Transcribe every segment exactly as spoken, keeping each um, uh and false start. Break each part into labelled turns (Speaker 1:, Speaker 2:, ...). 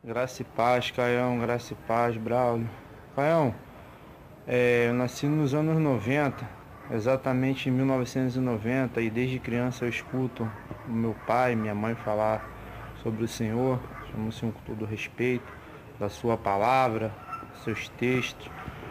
Speaker 1: Graça e paz, Caião, graça e paz, Braulio. Caião, é, eu nasci nos anos noventa, exatamente em mil novecentos e noventa, e desde criança eu escuto o meu pai, minha mãe falar sobre o Senhor, chamo o Senhor com todo respeito, da sua palavra, seus textos.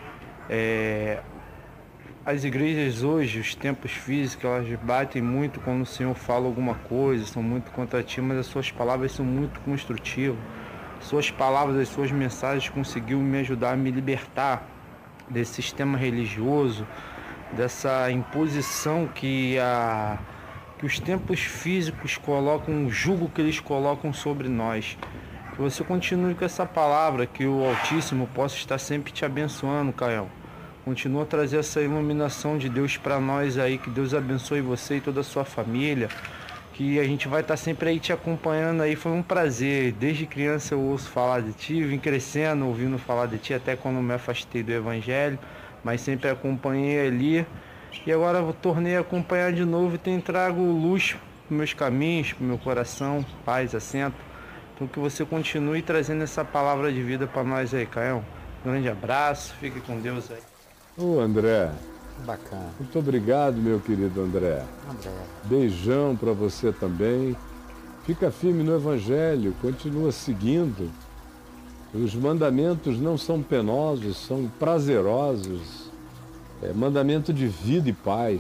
Speaker 1: É, as igrejas hoje, os templos físicos, elas batem muito quando o Senhor fala alguma coisa, são muito contra-ti, mas as suas palavras são muito construtivas. Suas palavras, as suas mensagens conseguiu me ajudar a me libertar desse sistema religioso, dessa imposição que, a, que os templos físicos colocam, o jugo que eles colocam sobre nós. Que você continue com essa palavra, que o Altíssimo possa estar sempre te abençoando, Caião. Continua a trazer essa iluminação de Deus para nós aí, que Deus abençoe você e toda a sua família, que a gente vai estar sempre aí te acompanhando aí. Foi um prazer, desde criança eu ouço falar de ti, vim crescendo ouvindo falar de ti, até quando me afastei do evangelho, mas sempre acompanhei ali, e agora eu tornei a acompanhar de novo e tenho trago luz para meus caminhos, para meu coração, paz, assento. Então que você continue trazendo essa palavra de vida para nós aí, Caião. Grande abraço, fique com Deus aí.
Speaker 2: Ô André,
Speaker 3: Bacana.
Speaker 2: muito obrigado, meu querido André.
Speaker 3: André.
Speaker 2: Beijão para você também. Fica firme no Evangelho, continua seguindo. Os mandamentos não são penosos, são prazerosos. É mandamento de vida e paz.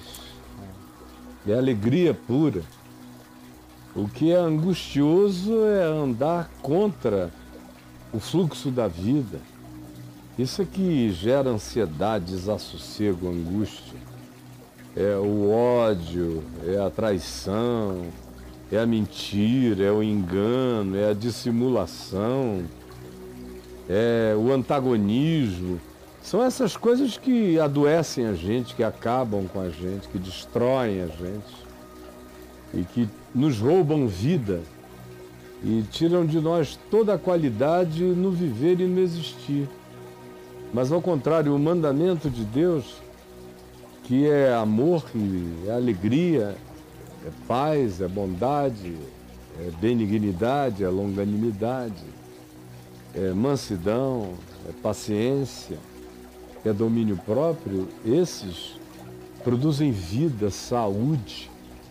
Speaker 2: É alegria pura. O que é angustioso é andar contra o fluxo da vida. Isso é que gera ansiedade, desassossego, angústia. É o ódio, é a traição, é a mentira, é o engano, é a dissimulação, é o antagonismo. São essas coisas que adoecem a gente, que acabam com a gente, que destroem a gente e que nos roubam vida e tiram de nós toda a qualidade no viver e no existir. Mas ao contrário, o mandamento de Deus, que é amor, é alegria, é paz, é bondade, é benignidade, é longanimidade, é mansidão, é paciência, é domínio próprio, esses produzem vida, saúde.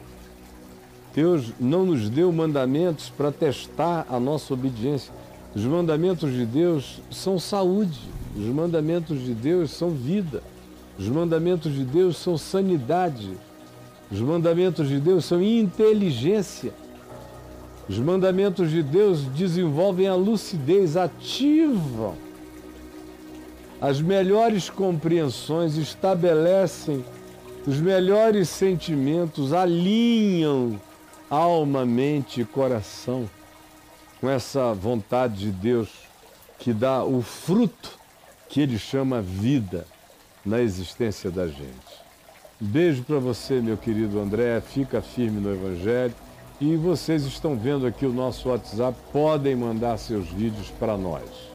Speaker 2: Deus não nos deu mandamentos para testar a nossa obediência. Os mandamentos de Deus são saúde. Os mandamentos de Deus são vida. Os mandamentos de Deus são sanidade. Os mandamentos de Deus são inteligência. Os mandamentos de Deus desenvolvem a lucidez, ativam as melhores compreensões, estabelecem os melhores sentimentos, alinham alma, mente e coração com essa vontade de Deus que dá o fruto que Ele chama vida na existência da gente. Um beijo para você, meu querido André, fica firme no Evangelho. E vocês estão vendo aqui o nosso WhatsApp, podem mandar seus vídeos para nós.